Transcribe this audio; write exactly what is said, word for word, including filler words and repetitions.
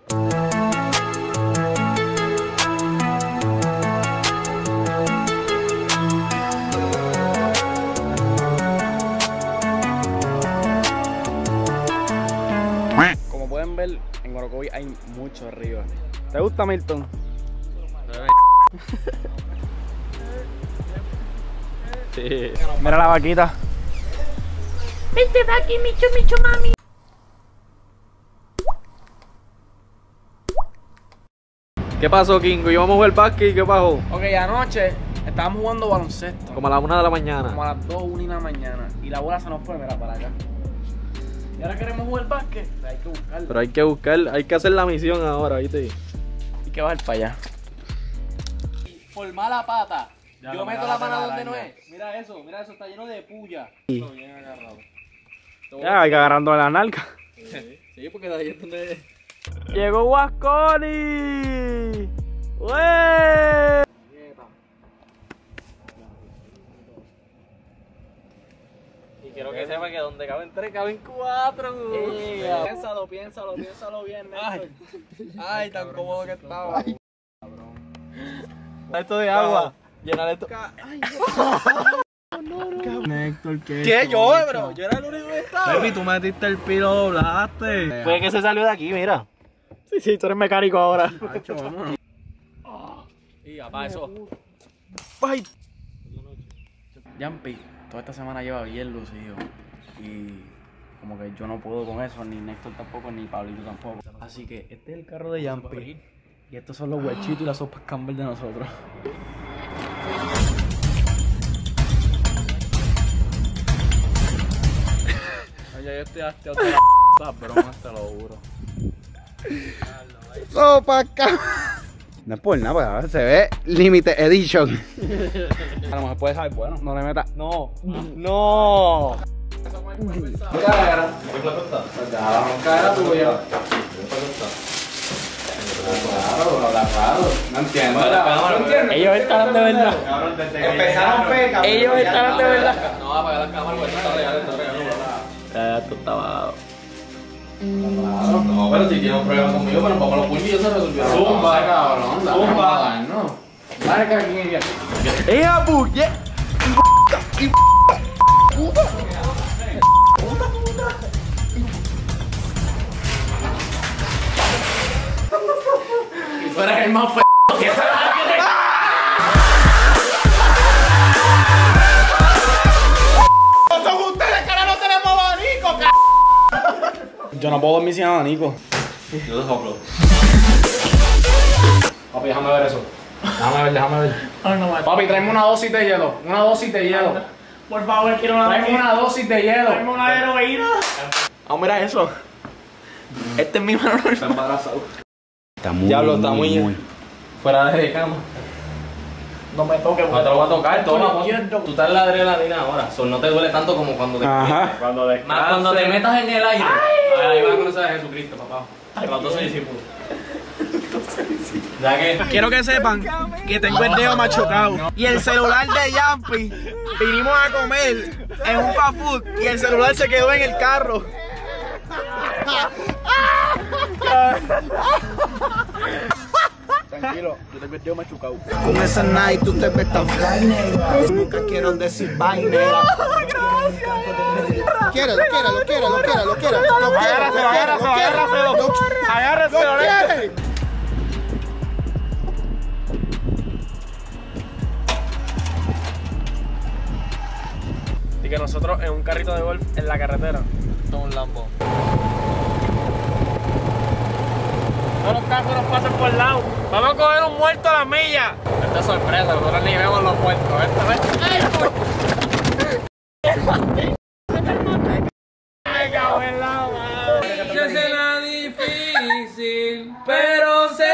Como pueden ver, en Orocovi hay muchos ríos. ¿Te gusta, Milton? Sí. Mira la vaquita. Vente pa' aquí, Micho, Micho, mami. ¿Qué pasó, Kingo? Íbamos a jugar básquet y ¿qué pasó? Ok, anoche estábamos jugando baloncesto. Como a la una de la mañana. Como a las dos, una de la mañana. Y la bola se nos fue, mira, para acá. Y ahora queremos jugar básquet. Hay que buscarlo. Pero hay que buscar, hay que hacer la misión ahora, ¿viste? Hay que bajar para allá. Por mala pata. Ya, Yo no, meto mira, la mano la donde no araña. es. Mira eso, mira eso, está lleno de puya. Sí. Todo bien agarrado. Ya, hay que agarrando la nalga. Sí, sí, porque de ahí es donde... Llegó Wasconi. ¡Wey! Y quiero que sepa que donde caben tres, caben cuatro. Ea. Piénsalo, piénsalo, piénsalo bien, Néstor. Ay, tan cómodo que estaba. Esto de agua. Llenar esto. Néctor, ¿qué? ¿Qué? Yo, bro. Yo era el único que estaba. Baby, tú metiste el pilo, doblaste. Fue que se salió de aquí, mira. Sí, sí, tú eres mecánico ahora. Macho, vámonos. Y papá, eso. Ay. Jumpy, toda esta semana lleva bien lucido. Y como que yo no puedo con eso, ni Néstor tampoco, ni Pablito tampoco. Así que este es el carro de Jumpy. Y estos son los huechitos y las sopas Campbell de nosotros. Oye, yo estoy hasta otra la broma, te lo juro. Sopa Campbell. No es por nada, porque se ve Limited Edition. A lo mejor puede saber bueno, no le metas. No, no. Cara. Cara tuya. Claro, claro. No entiendo. No entiendo. Ellos estarán de verdad. Empezaron feca. Ellos estarán de verdad. No, apaga la cámara porque está real, está real. Ya, esto estaba. No, pero si tiene un problema conmigo, pero para los puños ya se resolvió. Zumba, cabrón. Zumba. No. Marca aquí en el. ¡Ea, bulle! Y tú eres el más p*** que se va a querer. ¡Son ustedes que ahora no tenemos abanico, c***! Yo no puedo dormir sin abanico. Yo te soplo. Papi, déjame ver eso. Déjame ver, déjame ver. Papi, tráeme una dosis de hielo. Una dosis de hielo. Por favor, quiero una Tráeme una dosis de hielo. Tráeme una heroína. Ah, mira eso. Este es mi mano. Está embarazado. Está muy, Diablo, está muy, fuera de cama. No me toques, No te lo voy a tocar, toma. Yo quiero- Tú estás en la adrenalina ahora. So, no te duele tanto como cuando te Ajá. Cuando Más cuando te metas en el aire. Ahí vas a conocer a Jesucristo, papá. Los doce discípulos. Ya que. Quiero que sepan que tengo el dedo machucado. Y el celular de Jumpy, vinimos a comer en un fast food y el celular se quedó en el carro. Tranquilo, yo tengo el dedo machucado. Con esa night tú te ves tan fly. Nunca quiero decir vaina. Quiéralo, quiéralo, quiéralo, quiéralo, quiéralo. Lo quiero, lo quiero, lo quiero. Lo Agárraselo, lo quiere. Y que nosotros en un carrito de golf en la carretera. Toma un lambo. Todos los carros nos pasan por el lado. Vamos a coger un muerto a la milla. Esta es sorpresa, nosotros ni vemos los muertos. Esta vez. Me cago en la madre. Escena difícil, pero se